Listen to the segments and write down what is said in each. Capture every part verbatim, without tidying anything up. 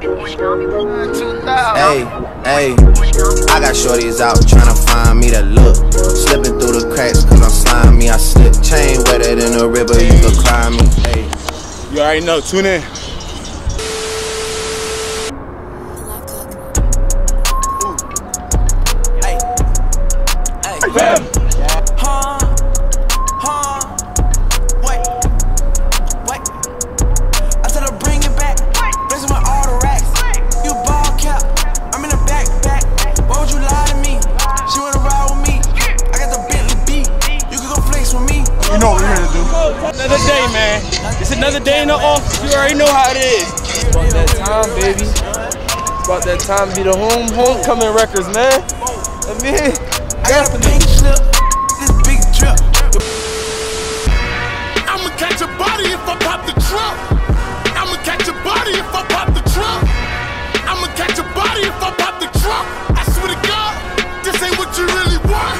Hey, hey, I got shorties out tryna find me that look. Slipping through the cracks cause I'm slimy, I slip. Chain wetter than a river, you can cry me. Hey, you already know, tune in. Hey, hey, bam. Huh, huh, wait, wait. I said I'll bring it back, raising my all the racks. You ball cap, I'm in the backpack. Why would you lie to me? She wanna ride with me. I got the Bentley beat. You can go flex with me. You know what we're here to do. Another day, man. It's another day in the office. You already know how it is. It's about that time, baby. It's about that time to be the home homecoming records, man. I mean, I got a pink slip, this big drip. I'ma catch a body if I pop the trunk. I'ma catch a body if I pop the trunk. I'ma catch a body if I pop the trunk. I swear to God, this ain't what you really want.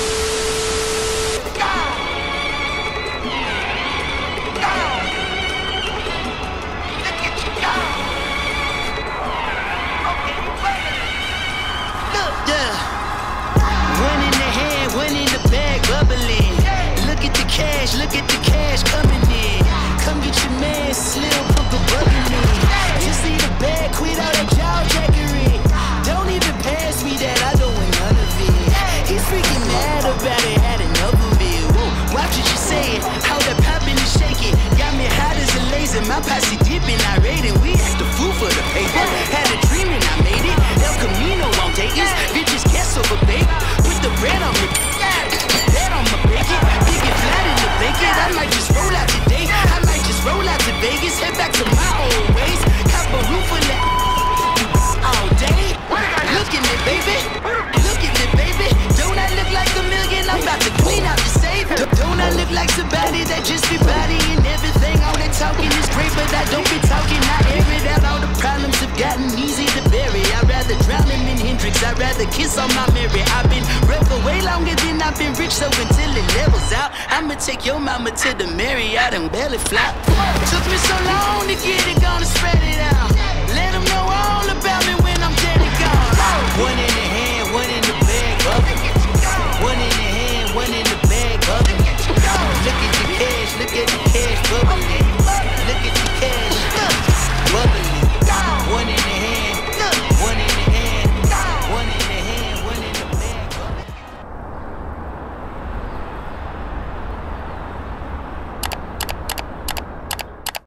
Cash, look at the cash coming in. Come get your man, Slim, put the bug in me. You see the bag, quit all that jaw jackery. Don't even pass me that, I don't want none of it. He's freaking mad about it, had enough of it. Whoa, watch what you say it, how that poppin' and shaking. Got me hot as a laser, my posse dipping, I raiding. We act the fool for the paper. Had a dream and I made it. El Camino on Dayton's, bitches guess over bake. Put the bread on me, that on my bacon. I might just roll out today. I might just roll out to Vegas, head back to my old ways. Cop a roof full of all day. Look at me, baby. Look at me, baby. Don't I look like a million? I'm about to clean out the safe. Don't I look like somebody that just be bodying everything? All that talking is great, but I don't be talking. I air it out. All the problems have gotten easy to bury. I'd rather drown him in Hendrix. I'd rather kiss on my Mary. I've been broke for way longer than I've been rich, so until it levels out, I'ma take your mama to the Marriott and belly flop. Took me so long to get it, gonna spread it out. Let them know all about me when I'm dead and gone. One in the hand, one in the bag, bubble. One in the hand, one in the bag, bubble. Look at the cash, look at the cash, bubble.